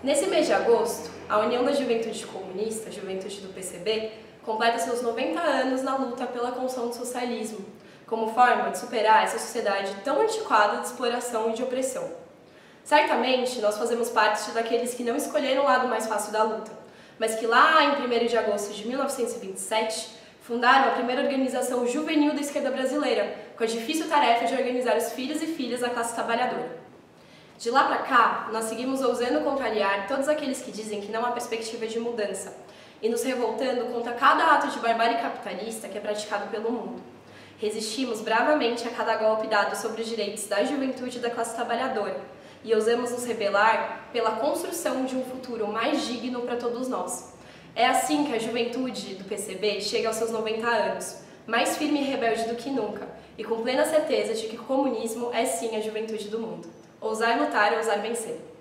Nesse mês de agosto, a União da Juventude Comunista, a Juventude do PCB, completa seus 90 anos na luta pela construção do socialismo, como forma de superar essa sociedade tão antiquada de exploração e de opressão. Certamente, nós fazemos parte daqueles que não escolheram o lado mais fácil da luta, mas que lá em 1º de agosto de 1927, fundaram a primeira organização juvenil da esquerda brasileira, com a difícil tarefa de organizar os filhos e filhas da classe trabalhadora. De lá para cá, nós seguimos ousando contrariar todos aqueles que dizem que não há perspectiva de mudança e nos revoltando contra cada ato de barbárie capitalista que é praticado pelo mundo. Resistimos bravamente a cada golpe dado sobre os direitos da juventude e da classe trabalhadora e ousamos nos rebelar pela construção de um futuro mais digno para todos nós. É assim que a juventude do PCB chega aos seus 90 anos, mais firme e rebelde do que nunca e com plena certeza de que o comunismo é sim a juventude do mundo. Ousar lutar e ousar vencer.